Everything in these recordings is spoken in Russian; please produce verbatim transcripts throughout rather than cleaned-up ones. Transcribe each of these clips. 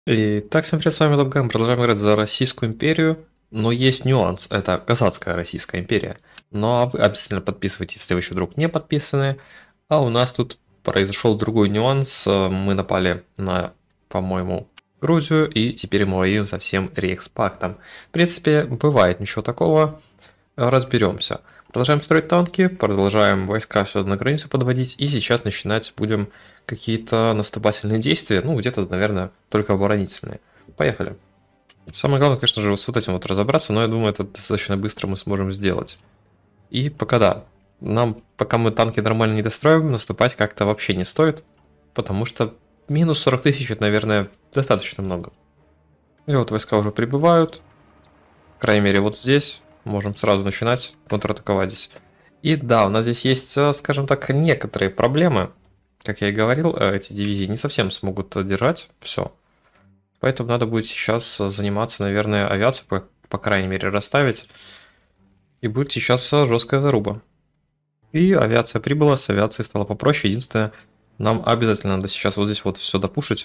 Итак, всем привет, с вами Лобган. Продолжаем играть за Российскую империю. Но есть нюанс, это Казацкая Российская империя. Но вы обязательно подписывайтесь, если вы еще вдруг не подписаны. А у нас тут произошел другой нюанс. Мы напали на, по-моему, Грузию, и теперь мы воюем со всем Рейхспактом. В принципе, бывает ничего такого. Разберемся. Продолжаем строить танки, продолжаем войска сюда на границу подводить, и сейчас начинать будем какие-то наступательные действия, ну, где-то, наверное, только оборонительные. Поехали. Самое главное, конечно же, вот с вот этим вот разобраться, но я думаю, это достаточно быстро мы сможем сделать. И пока да, нам, пока мы танки нормально не достроим, наступать как-то вообще не стоит, потому что минус сорок тысяч, это, наверное, достаточно много. И вот войска уже прибывают, по крайней мере, вот здесь. Можем сразу начинать контратаковать здесь. И да, у нас здесь есть, скажем так, некоторые проблемы. Как я и говорил, эти дивизии не совсем смогут держать все. Поэтому надо будет сейчас заниматься, наверное, авиацию, по, по крайней мере, расставить. И будет сейчас жесткая заруба. И авиация прибыла, с авиацией стало попроще. Единственное, нам обязательно надо сейчас вот здесь вот все допушить,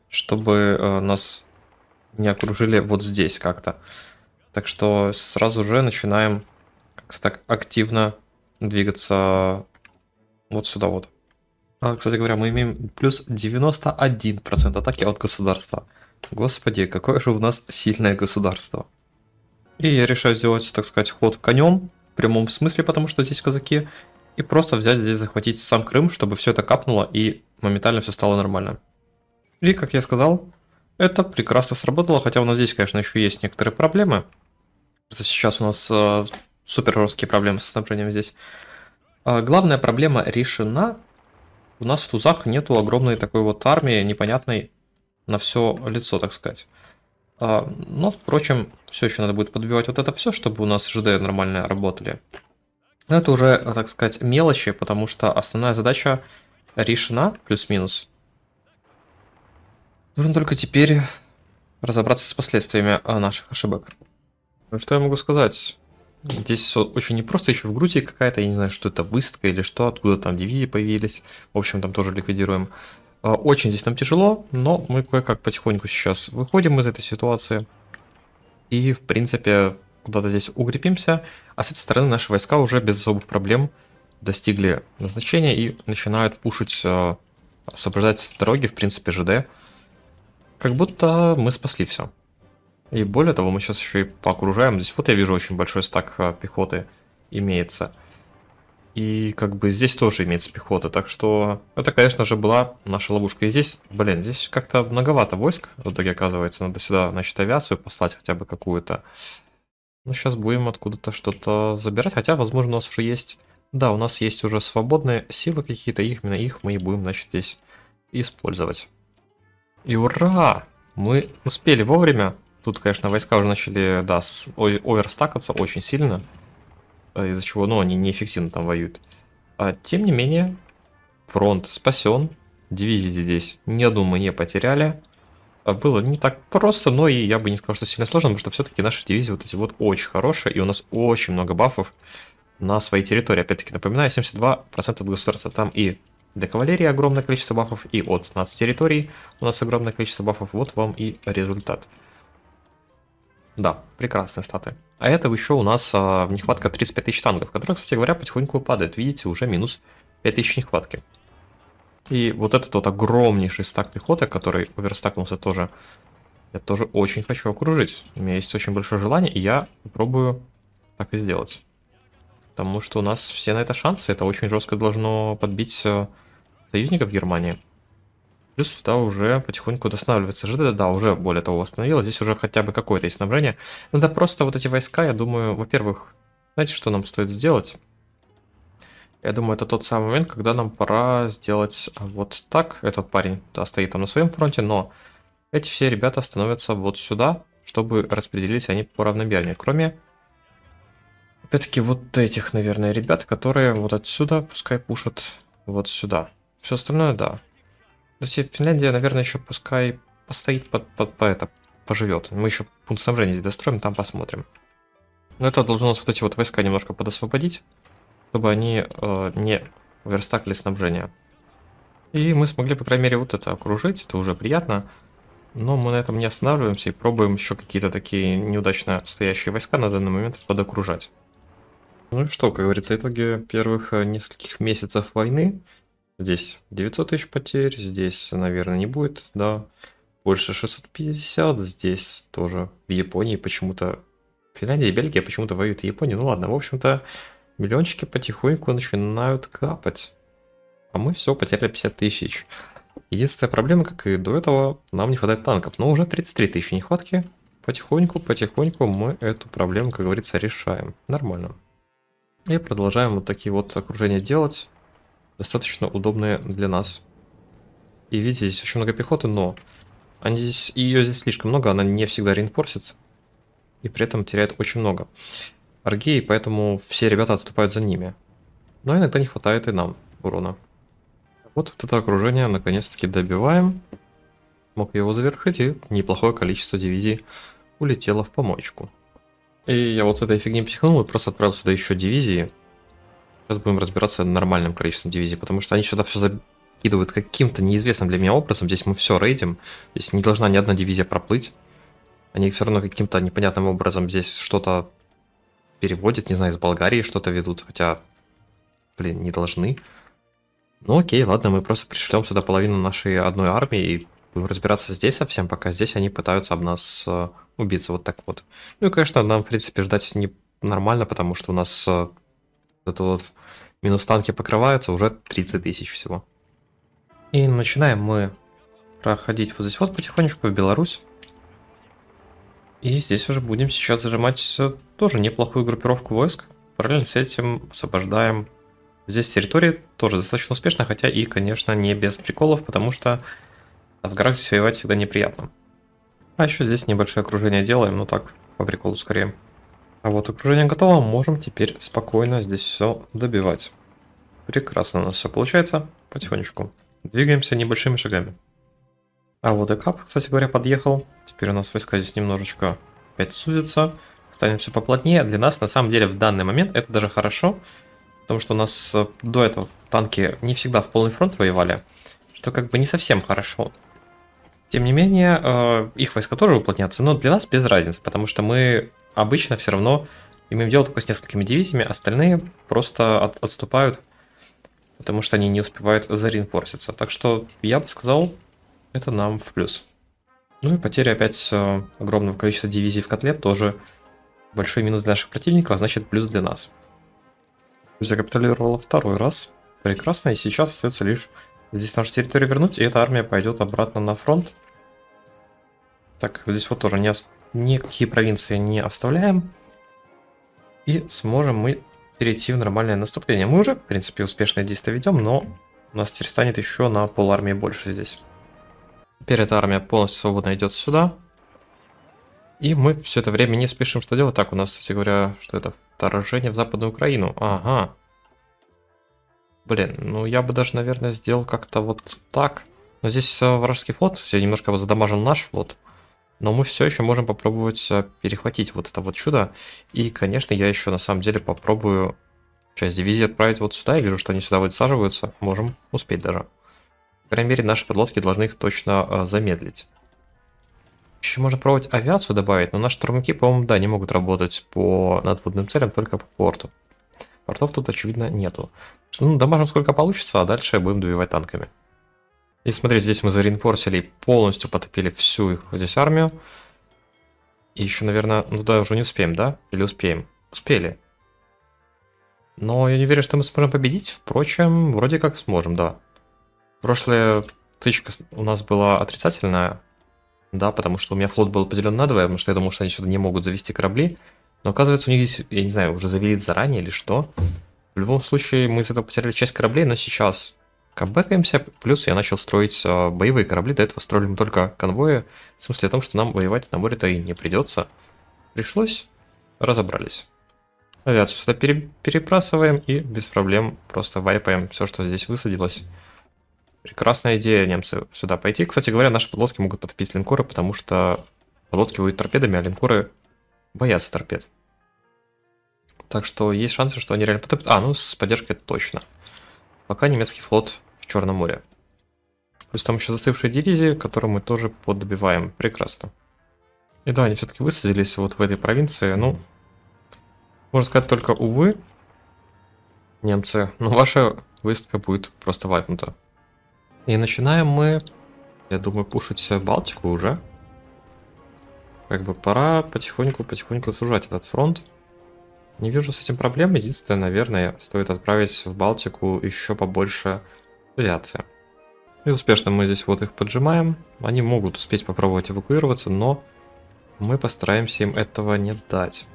чтобы нас не окружили вот здесь как-то. Так что сразу же начинаем как-то так активно двигаться вот сюда вот. А, кстати говоря, мы имеем плюс девяносто один процент атаки от государства. Господи, какое же у нас сильное государство. И я решаю сделать, так сказать, ход конем, в прямом смысле, потому что здесь казаки, и просто взять здесь, захватить сам Крым, чтобы все это капнуло и моментально все стало нормально. И, как я сказал, это прекрасно сработало, хотя у нас здесь, конечно, еще есть некоторые проблемы. Сейчас у нас э, супер жесткие проблемы с снабжением здесь. Э, главная проблема решена. У нас в тузах нету огромной такой вот армии, непонятной на все лицо, так сказать. Э, но, впрочем, все еще надо будет подбивать вот это все, чтобы у нас ЖД нормально работали. Но это уже, так сказать, мелочи, потому что основная задача решена, плюс-минус. Нужно только теперь разобраться с последствиями наших ошибок. Ну, что я могу сказать? Здесь очень непросто, еще в Грузии какая-то, я не знаю, что это, выставка или что, откуда там дивизии появились. В общем, там тоже ликвидируем. Очень здесь нам тяжело, но мы кое-как потихоньку сейчас выходим из этой ситуации. И, в принципе, куда-то здесь укрепимся. А с этой стороны наши войска уже без особых проблем достигли назначения и начинают пушить, освобождать дороги, в принципе, ЖД. Как будто мы спасли все. И более того, мы сейчас еще и поокружаем. Здесь вот я вижу очень большой стак пехоты имеется. И как бы здесь тоже имеется пехота. Так что это, конечно же, была наша ловушка. И здесь, блин, здесь как-то многовато войск. В итоге, оказывается, надо сюда, значит, авиацию послать хотя бы какую-то. Ну, сейчас будем откуда-то что-то забирать. Хотя, возможно, у нас уже есть... Да, у нас есть уже свободные силы какие-то. Их, именно их мы и будем, значит, здесь использовать. И ура! Мы успели вовремя. Тут, конечно, войска уже начали, да, оверстакаться очень сильно, из-за чего, ну, они неэффективно там воюют. А, тем не менее, фронт спасен, дивизии здесь ни одну мы не потеряли. Было не так просто, но и я бы не сказал, что сильно сложно, потому что все-таки наши дивизии вот эти вот очень хорошие, и у нас очень много бафов на своей территории. Опять-таки, напоминаю, семьдесят два процента от государства. Там и для кавалерии огромное количество бафов, и от нацтерриторий у нас огромное количество бафов. Вот вам и результат. Да, прекрасные статы. А это еще у нас а, нехватка тридцать пять тысяч танков, которые, кстати говоря, потихоньку падает. Видите, уже минус пять тысяч нехватки. И вот этот вот огромнейший стак пехоты, который оверстакнулся тоже, я тоже очень хочу окружить. У меня есть очень большое желание, и я попробую так и сделать. Потому что у нас все на это шансы. Это очень жестко должно подбить союзников Германии. Плюс сюда уже потихоньку восстанавливается ЖД, да, уже более того восстановилось. Здесь уже хотя бы какое-то есть снабжение. Надо просто вот эти войска, я думаю, во-первых, знаете, что нам стоит сделать? Я думаю, это тот самый момент, когда нам пора сделать вот так. Этот парень, да, стоит там на своем фронте, но эти все ребята становятся вот сюда, чтобы распределились они поравномернее. Кроме, опять-таки, вот этих, наверное, ребят, которые вот отсюда пускай пушат вот сюда. Все остальное, да. Кстати, Финляндия, наверное, еще пускай постоит, под, под, по это, поживет. Мы еще пункт снабжения здесь достроим, там посмотрим. Но это должно нас вот эти вот войска немножко подосвободить, чтобы они э, не верстакли снабжение. И мы смогли, по крайней мере, вот это окружить, это уже приятно. Но мы на этом не останавливаемся и пробуем еще какие-то такие неудачно стоящие войска на данный момент подокружать. Ну и что, как говорится, итоги первых э, нескольких месяцев войны. Здесь девятьсот тысяч потерь, здесь, наверное, не будет, да. Больше шестьсот пятьдесят, здесь тоже в Японии почему-то... Финляндия и Бельгия почему-то воюют в Японии. Ну ладно, в общем-то, миллиончики потихоньку начинают капать. А мы все, потеряли пятьдесят тысяч. Единственная проблема, как и до этого, нам не хватает танков. Но уже тридцать три тысячи нехватки. Потихоньку, потихоньку мы эту проблему, как говорится, решаем. Нормально. И продолжаем вот такие вот окружения делать. Достаточно удобные для нас. И видите, здесь очень много пехоты, но они здесь, ее здесь слишком много, она не всегда реинфорсится. И при этом теряет очень много аргей, поэтому все ребята отступают за ними. Но иногда не хватает и нам урона. Вот, вот это окружение наконец-таки добиваем. Мог его завершить, и неплохое количество дивизий улетело в помоечку. И я вот с этой фигней психанул и просто отправил сюда еще дивизии. Сейчас будем разбираться с нормальным количеством дивизий, потому что они сюда все закидывают каким-то неизвестным для меня образом. Здесь мы все рейдим, здесь не должна ни одна дивизия проплыть. Они все равно каким-то непонятным образом здесь что-то переводят, не знаю, из Болгарии что-то ведут, хотя, блин, не должны. Ну окей, ладно, мы просто пришлем сюда половину нашей одной армии и будем разбираться здесь совсем, пока здесь они пытаются об нас э, убиться, вот так вот. Ну и, конечно, нам, в принципе, ждать не нормально, потому что у нас э, это вот минус танки покрываются, уже тридцать тысяч всего. И начинаем мы проходить вот здесь вот потихонечку в Беларусь. И здесь уже будем сейчас зажимать тоже неплохую группировку войск. Параллельно с этим освобождаем здесь территории, тоже достаточно успешно, хотя и, конечно, не без приколов, потому что в горах здесь воевать всегда неприятно. А еще здесь небольшое окружение делаем, ну так, по приколу скорее. А вот окружение готово, можем теперь спокойно здесь все добивать. Прекрасно у нас все получается, потихонечку. Двигаемся небольшими шагами. А вот и кап, кстати говоря, подъехал. Теперь у нас войска здесь немножечко опять сузятся. Станет все поплотнее. Для нас, на самом деле, в данный момент это даже хорошо. Потому что у нас до этого танки не всегда в полный фронт воевали. Что как бы не совсем хорошо. Тем не менее, их войска тоже уплотнятся. Но для нас без разницы. Потому что мы обычно все равно имеем дело только с несколькими дивизиями. Остальные просто от, отступают. Потому что они не успевают зареинфорситься. Так что я бы сказал, это нам в плюс. Ну и потеря опять огромного количества дивизий в котле тоже большой минус для наших противников, а значит плюс для нас. Закапитулировала второй раз. Прекрасно, и сейчас остается лишь здесь нашу территорию вернуть, и эта армия пойдет обратно на фронт. Так, здесь вот тоже не ос... никакие провинции не оставляем. И сможем мы перейти в нормальное наступление. Мы уже, в принципе, успешные действия ведем, но у нас теперь станет еще на пол армии больше здесь. Теперь эта армия полностью свободно идет сюда. И мы все это время не спешим что делать. Так, у нас, кстати говоря, что это? Вторжение в Западную Украину. Ага. Блин, ну я бы даже, наверное, сделал как-то вот так. Но здесь вражеский флот. Я немножко задамажил наш флот. Но мы все еще можем попробовать перехватить вот это вот чудо. И, конечно, я еще на самом деле попробую часть дивизии отправить вот сюда. Я вижу, что они сюда высаживаются. Можем успеть даже. По крайней мере, наши подлодки должны их точно э, замедлить. Еще можно пробовать авиацию добавить, но наши штурмовики, по-моему, да, не могут работать по надводным целям, только по порту. Портов тут, очевидно, нету. Ну, дамажим сколько получится, а дальше будем добивать танками. И смотрите, здесь мы зареинфорсили и полностью потопили всю их здесь армию. И еще, наверное, ну да, уже не успеем, да? Или успеем? Успели. Но я не верю, что мы сможем победить. Впрочем, вроде как сможем, да. Прошлая тычка у нас была отрицательная, да, потому что у меня флот был поделен на два, потому что я думал, что они сюда не могут завести корабли. Но оказывается, у них здесь, я не знаю, уже завели заранее или что. В любом случае, мы из этого потеряли часть кораблей, но сейчас кабэкаемся. Плюс я начал строить э, боевые корабли. До этого строили мы только конвои. В смысле о том, что нам воевать на море-то и не придется. Пришлось, разобрались. Авиацию сюда пере перебрасываем и без проблем просто вайпаем все, что здесь высадилось. Прекрасная идея немцы сюда пойти. Кстати говоря, наши подлодки могут потопить линкоры, потому что подлодки воюют торпедами, а линкоры боятся торпед. Так что есть шансы, что они реально потопят. А, ну с поддержкой точно. Пока немецкий флот в Черном море. Пусть там еще застывшие дивизии, которые мы тоже поддобиваем. Прекрасно. И да, они все-таки высадились вот в этой провинции. Ну, можно сказать только, увы, немцы, но ваша выставка будет просто вайпнута. И начинаем мы, я думаю, пушить Балтику уже. Как бы пора потихоньку-потихоньку сужать этот фронт. Не вижу с этим проблем. Единственное, наверное, стоит отправить в Балтику еще побольше авиации. И успешно мы здесь вот их поджимаем. Они могут успеть попробовать эвакуироваться, но мы постараемся им этого не дать.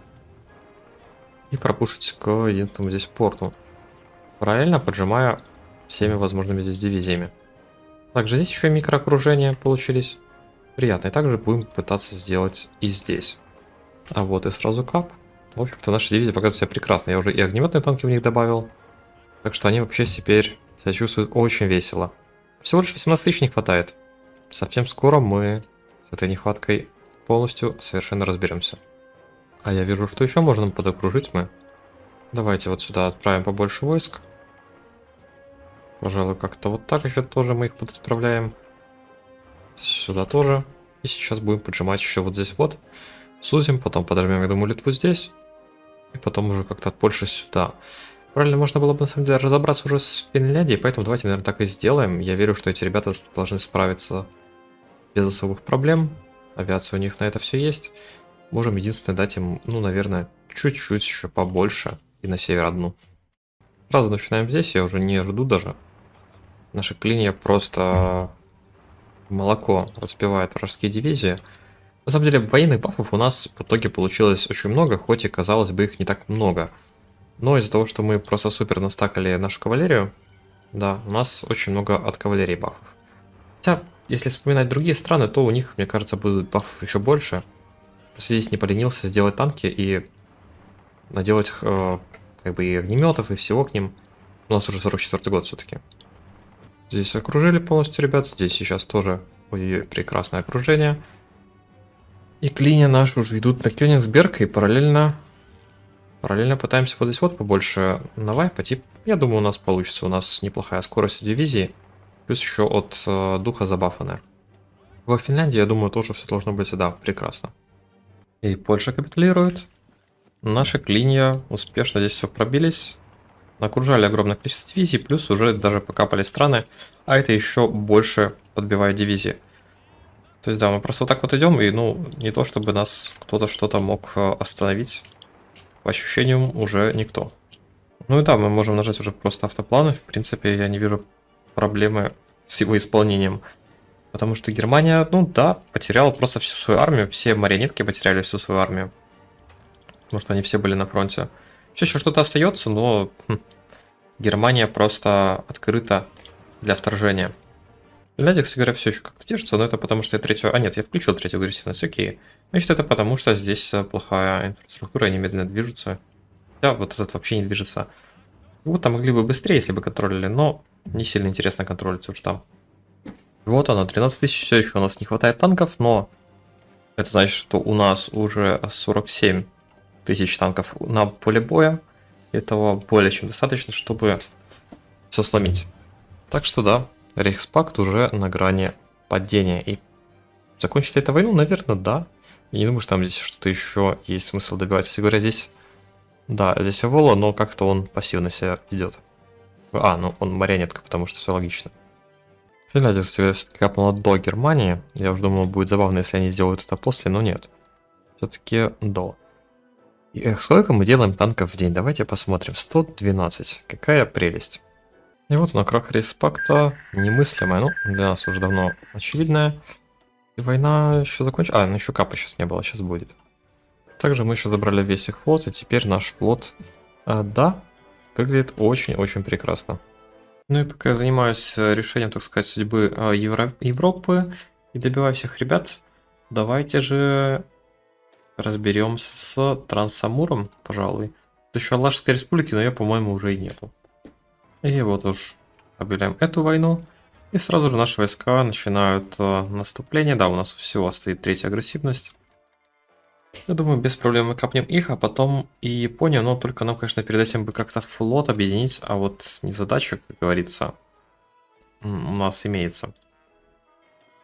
И пропушить к единственному здесь порту. Параллельно поджимая всеми возможными здесь дивизиями. Также здесь еще и микроокружения получились. Приятно. И также будем пытаться сделать и здесь. А вот и сразу кап. В общем-то, наши дивизии показывают себя прекрасно. Я уже и огнеметные танки в них добавил. Так что они вообще теперь себя чувствуют очень весело. Всего лишь восемнадцать тысяч не хватает. Совсем скоро мы с этой нехваткой полностью совершенно разберемся. А я вижу, что еще можно подокружить мы. Давайте вот сюда отправим побольше войск. Пожалуй, как-то вот так еще тоже мы их подотправляем. Сюда тоже. И сейчас будем поджимать еще вот здесь вот. Сузим, потом подожмем, я думаю, Литву здесь. И потом уже как-то от Польши сюда. Правильно, можно было бы на самом деле разобраться уже с Финляндией, поэтому давайте, наверное, так и сделаем. Я верю, что эти ребята должны справиться без особых проблем. Авиация у них на это все есть. Можем единственное дать им, ну, наверное, чуть-чуть еще побольше. И на север одну. Сразу начинаем здесь, я уже не жду даже. Наша клинья просто молоко разбивает вражеские дивизии. На самом деле, военных бафов у нас в итоге получилось очень много, хоть и, казалось бы, их не так много. Но из-за того, что мы просто супер настакали нашу кавалерию, да, у нас очень много от кавалерии бафов. Хотя, если вспоминать другие страны, то у них, мне кажется, будут бафов еще больше. Просто здесь не поленился сделать танки и наделать э, как бы и огнеметов, и всего к ним. У нас уже сорок четвёртый год все-таки. Здесь окружили полностью, ребят. Здесь сейчас тоже ой, прекрасное окружение. И клинья наши уже идут на Кёнигсберг, и параллельно параллельно пытаемся вот здесь вот побольше навайпать. И я думаю, у нас получится. У нас неплохая скорость дивизии, плюс еще от э, духа забафанная. Во Финляндии, я думаю, тоже все должно быть, да, прекрасно. И Польша капитулирует. Наши клинья успешно здесь все пробились. Окружали огромное количество дивизий, плюс уже даже покапали страны, а это еще больше подбивает дивизии. То есть да, мы просто вот так вот идем, и ну, не то чтобы нас кто-то что-то мог остановить, по ощущениям уже никто. Ну и да, мы можем нажать уже просто автопланы, в принципе я не вижу проблемы с его исполнением. Потому что Германия, ну да, потеряла просто всю свою армию, все марионетки потеряли всю свою армию. Потому что они все были на фронте. Все еще что-то остается, но хм, Германия просто открыта для вторжения. Финляндия, кстати говоря, все еще как-то держится, но это потому что я третью... А нет, я включил третью агрессивность, окей. Значит, это потому что здесь плохая инфраструктура, они медленно движутся. Да, вот этот вообще не движется. Вот там могли бы быстрее, если бы контролили, но не сильно интересно контролить уж там. Вот она, тринадцать тысяч, все еще у нас не хватает танков, но это значит, что у нас уже сорок семь тысяч танков на поле боя. Этого более чем достаточно, чтобы все сломить. Так что да, Рейхспакт уже на грани падения. И закончить эту войну, наверное, да. Я не думаю, что там здесь что-то еще есть смысл добивать. Если говоря, здесь, да, здесь Авола, но как-то он пассивно себя ведет. А, ну он марионетка, потому что все логично. Финляндия, кстати, все-таки капнула до Германии. Я уже думал, будет забавно, если они сделают это после, но нет. Все-таки до. И, эх, сколько мы делаем танков в день? Давайте посмотрим. сто двенадцать. Какая прелесть. И вот на крах Рейхспакта немыслимая. Ну, для нас уже давно очевидная. И война еще закончилась. А, ну еще капа сейчас не было, сейчас будет. Также мы еще забрали весь их флот, и теперь наш флот, а, да, выглядит очень-очень прекрасно. Ну и пока я занимаюсь решением, так сказать, судьбы Евро... Европы и добиваю всех ребят, давайте же разберемся с Трансамуром, пожалуй. Это еще Алашской республики, но ее, по-моему, уже и нету. И вот уж объявляем эту войну. И сразу же наши войска начинают э, наступление. Да, у нас всего стоит третья агрессивность. Я думаю, без проблем мы капнем их, а потом и Японию. Но только нам, конечно, перед этим бы как-то флот объединить. А вот незадача, как говорится, у нас имеется.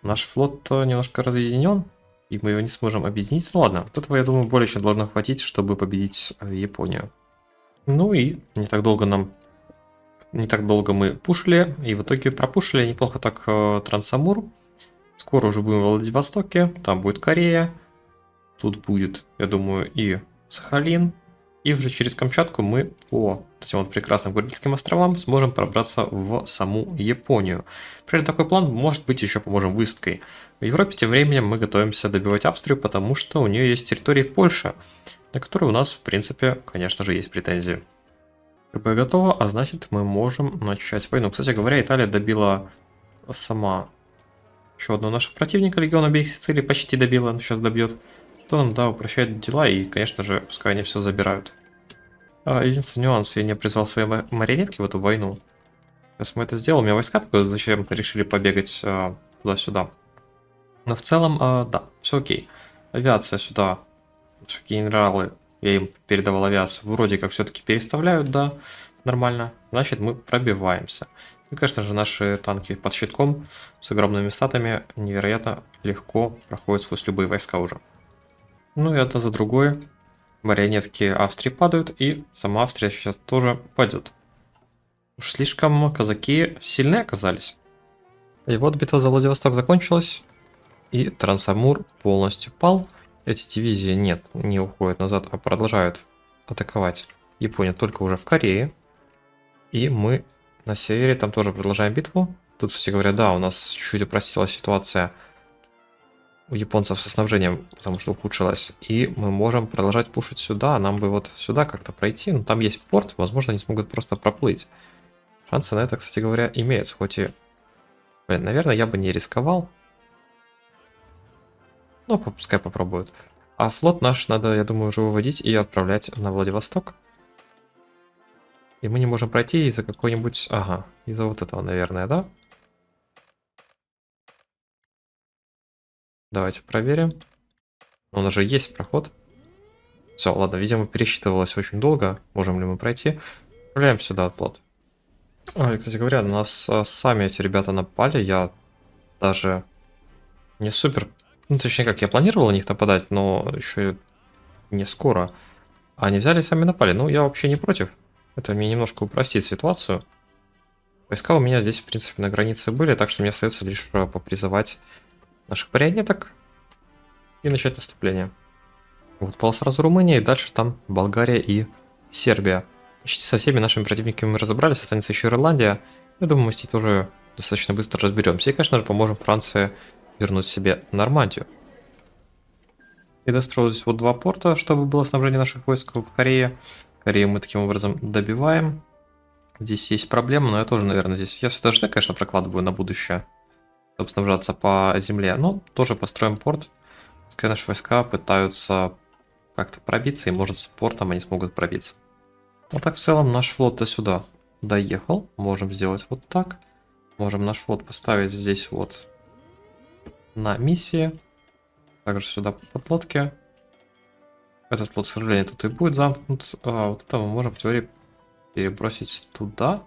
Наш флот немножко разъединен, и мы его не сможем объединить. Ну ладно, вот этого, я думаю, более чем должно хватить, чтобы победить Японию. Ну и не так долго нам... Не так долго мы пушили, и в итоге пропушили неплохо так э, Трансамур. Скоро уже будем в Владивостоке, там будет Корея. Тут будет, я думаю, и Сахалин. И уже через Камчатку мы по этим вот прекрасным Курильским островам сможем пробраться в саму Японию. При этом такой план, может быть, еще поможем выездкой. В Европе тем временем мы готовимся добивать Австрию, потому что у нее есть территории Польши, на которые у нас, в принципе, конечно же, есть претензии. КП готово, а значит, мы можем начать войну. Кстати говоря, Италия добила сама еще одного нашего противника, легион обеих Сицилий, почти добила, но сейчас добьет. Что нам, да, упрощает дела, и, конечно же, пускай они все забирают. А, единственный нюанс, я не призвал свои марионетки в эту войну. Сейчас мы это сделаем, у меня войска такое, зачем решили побегать а, туда-сюда. Но в целом, а, да, все окей. Авиация сюда, наши генералы, я им передавал авиацию, вроде как все-таки переставляют, да, нормально. Значит, мы пробиваемся. И, конечно же, наши танки под щитком с огромными статами невероятно легко проходят сквозь любые войска уже. Ну и одна за другой марионетки Австрии падают, и сама Австрия сейчас тоже падет. Уж слишком казаки сильны оказались. И вот битва за Владивосток закончилась, и Трансамур полностью пал. Эти дивизии нет, не уходят назад, а продолжают атаковать Японию только уже в Корее. И мы на севере там тоже продолжаем битву. Тут, кстати говоря, да, у нас чуть-чуть упростилась ситуация у японцев со снабжением, потому что ухудшилась. И мы можем продолжать пушить сюда. Нам бы вот сюда как-то пройти. Но там есть порт, возможно, они смогут просто проплыть. Шансы на это, кстати говоря, имеются. Хоть и... Блин, наверное, я бы не рисковал. Ну, пускай попробуют. А флот наш надо, я думаю, уже выводить и отправлять на Владивосток. И мы не можем пройти из-за какой-нибудь... Ага, из-за вот этого, наверное, да? Давайте проверим. У нас же есть проход. Все, ладно, видимо, пересчитывалось очень долго. Можем ли мы пройти? Отправляем сюда флот. Ой, кстати говоря, на нас а, сами эти ребята напали. Я даже не супер... Ну, точнее, как я планировал на них нападать, но еще не скоро. Они взяли и сами напали. Ну, я вообще не против. Это мне немножко упростит ситуацию. Войска у меня здесь, в принципе, на границе были, так что мне остается лишь попризывать наших марионеток и начать наступление. Вот пала сразу Румыния, и дальше там Болгария и Сербия. Почти со всеми нашими противниками мы разобрались, останется еще Ирландия. Я думаю, мы с ней тоже достаточно быстро разберемся. И, конечно же, поможем Франции вернуть себе Нормандию. И достроились вот два порта, чтобы было снабжение наших войск в Корее. Корею мы таким образом добиваем. Здесь есть проблема, но я тоже, наверное, здесь... Я сюда же, конечно, прокладываю на будущее, чтобы снабжаться по земле. Но тоже построим порт. Пускай наши войска пытаются как-то пробиться, и, может, с портом они смогут пробиться. А так, в целом, наш флот до сюда доехал. Можем сделать вот так. Можем наш флот поставить здесь вот на миссии. Также сюда под лодки. Этот флот, к сожалению, тут и будет замкнут. А вот это мы можем в теории перебросить туда.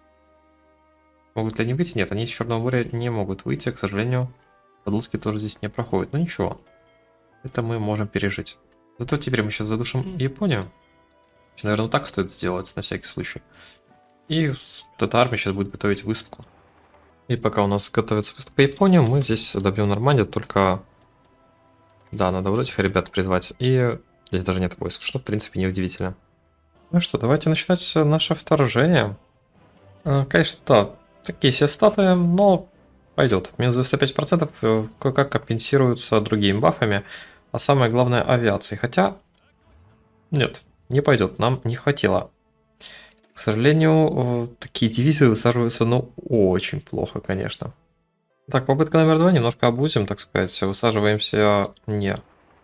Могут ли они выйти? Нет, они из Черного моря не могут выйти. К сожалению, подлодки тоже здесь не проходят. Но ничего. Это мы можем пережить. Зато теперь мы сейчас задушим Японию. Наверное, так стоит сделать, на всякий случай. И эта армия сейчас будет готовить выставку. И пока у нас готовится выставка по Японию, мы здесь добьем Нормандию, только... Да, надо вот этих ребят призвать. И здесь даже нет войск, что, в принципе, неудивительно. Ну что, давайте начинать наше вторжение. Конечно, да, такие все статы, но пойдет. Минус девяносто пять процентов кое-как компенсируются другими бафами, а самое главное авиацией. Хотя, нет, не пойдет, нам не хватило. К сожалению, такие дивизии высаживаются, ну, очень плохо, конечно. Так, попытка номер два, немножко обузим, так сказать. Высаживаемся не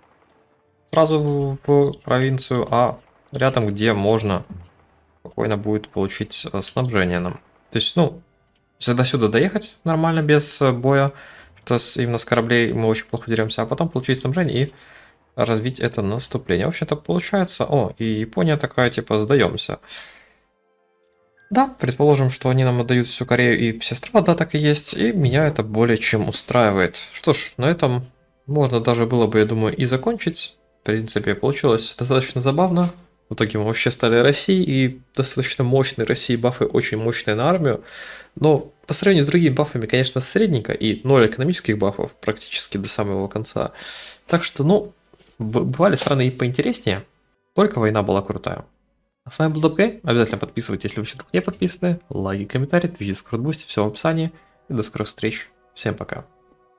сразу в провинцию, а рядом, где можно спокойно будет получить снабжение нам. То есть, ну, если до сюда доехать нормально, без боя, то с, именно с кораблей мы очень плохо деремся, а потом получить снабжение и развить это наступление. В общем-то, получается... О, и Япония такая, типа, сдаемся. Да, предположим, что они нам отдают всю Корею и все острова, да, так и есть, и меня это более чем устраивает. Что ж, на этом можно даже было бы, я думаю, и закончить. В принципе, получилось достаточно забавно. В итоге мы вообще стали Россией, и достаточно мощные России бафы, очень мощные на армию. Но по сравнению с другими бафами, конечно, средненько, и ноль экономических бафов практически до самого конца. Так что, ну, б- бывали страны и поинтереснее, только война была крутая. А с вами был Добгей. Обязательно подписывайтесь, если вы еще вдруг не подписаны. Лайки, комментарии, твич, дискорд, бусти, все в описании. И до скорых встреч. Всем пока.